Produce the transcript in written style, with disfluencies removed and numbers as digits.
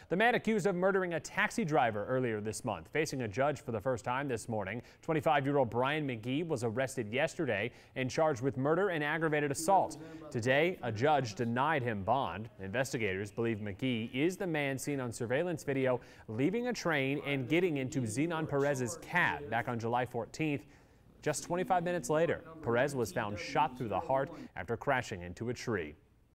The man accused of murdering a taxi driver earlier this month, facing a judge for the first time this morning. 25-year-old Brian McGhee was arrested yesterday and charged with murder and aggravated assault. Today, a judge denied him bond. Investigators believe McGhee is the man seen on surveillance video leaving a train and getting into Zenon Perez's cab back on July 14th. Just 25 minutes later, Perez was found shot through the heart after crashing into a tree.